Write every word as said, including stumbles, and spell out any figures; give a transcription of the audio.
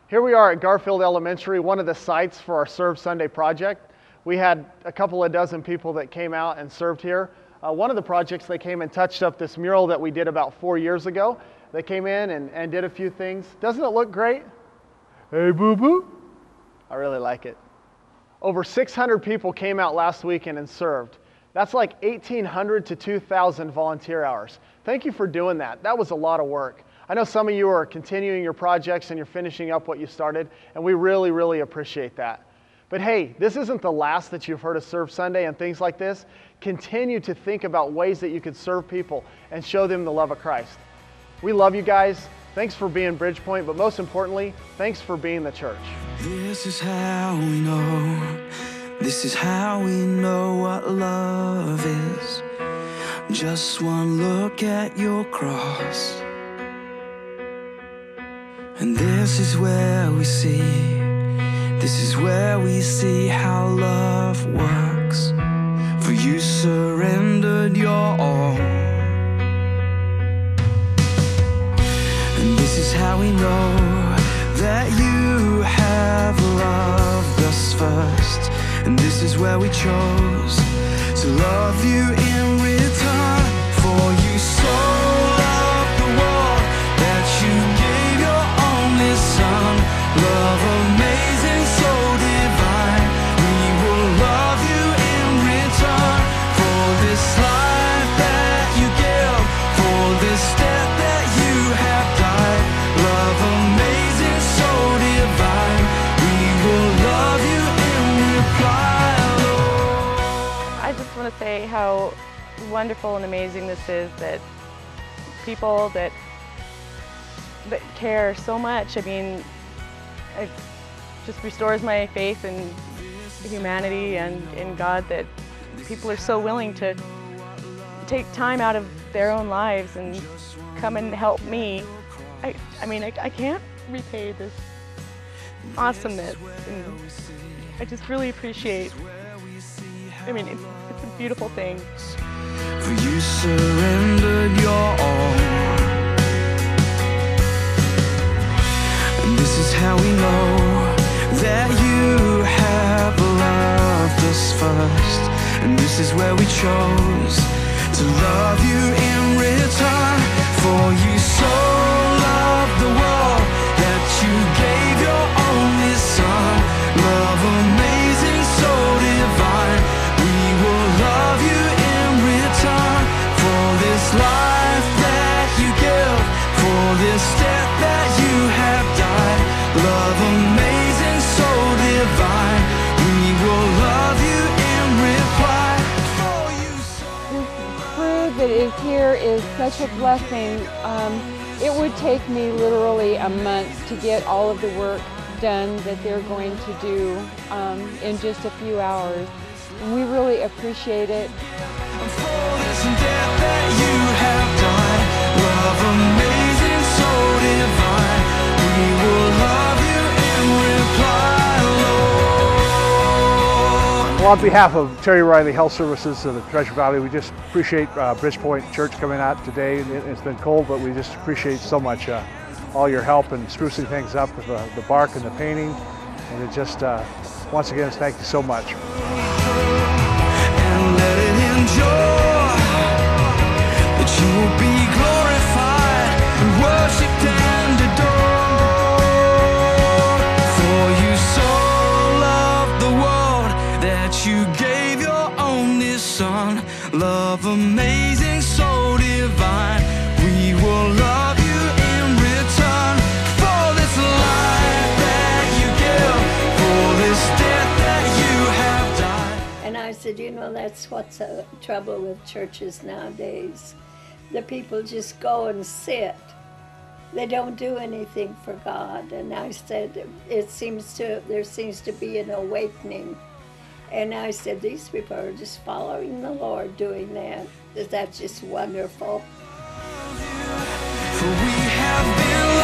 Here we are at Garfield Elementary, one of the sites for our Serve Sunday project. We had a couple of dozen people that came out and served here. Uh, one of the projects, they came and touched up this mural that we did about four years ago. They came in and, and did a few things. Doesn't it look great? Hey, boo-boo. I really like it. Over six hundred people came out last weekend and served. That's like eighteen hundred to two thousand volunteer hours. Thank you for doing that. That was a lot of work. I know some of you are continuing your projects and you're finishing up what you started, and we really, really appreciate that. But hey, this isn't the last that you've heard of Serve Sunday and things like this. Continue to think about ways that you could serve people and show them the love of Christ. We love you guys. Thanks for being Bridgepoint, but most importantly, thanks for being the church. This is how we know, this is how we know what love is. Just one look at your cross. And this is where we see, this is where we see how love works. For you surrendered your all. And this is how we know that you have loved us first. And this is where we chose to love you in return. For you so loved the world that you gave your only Son. Love amazing, so divine. We will love you in return. For this life that you give, for this death that you have died. Love amazing, so divine. We will love you in reply, Lord. I just want to say how wonderful and amazing this is, that people that that care so much. I mean, it just restores my faith in humanity and in God, that people are so willing to take time out of their own lives and come and help me. I, I mean, I, I can't repay this awesomeness, and I just really appreciate, I mean, it's, it's a beautiful thing. For you surrendered your all. And this is how we know that you have loved us first. And this is where we chose to love you in return. For you so loved the world that you gave your only Son. Love amazing, so divine. We will love you in return. For this life that you give, for this death that you have died. Love amazing, so divine. We will love you in reply. For you so. This crew that is here is such a blessing. Um, it would take me literally a month to get all of the work done that they're going to do um, in just a few hours. And we really appreciate it. For this death that you have died, love amazing, so divine. We will love you in reply, Lord. Well, on behalf of Terry Riley Health Services of the Treasure Valley, we just appreciate uh, Bridgepoint Church coming out today. It, it's been cold, but we just appreciate so much uh, all your help and sprucing things up with uh, the bark and the painting. And it just, uh, once again, thank you so much. And let it endure, that you will be glorified and worshipped and adored. For you so loved the world that you gave your only Son. Love amazing, so divine. We will love you in return. For this life that you give, for this death that you have died. And I said, you know, that's what's the trouble with churches nowadays. The people just go and sit. They don't do anything for God. And I said, it seems to, there seems to be an awakening. And I said, these people are just following the Lord doing that. That's just wonderful. For we have been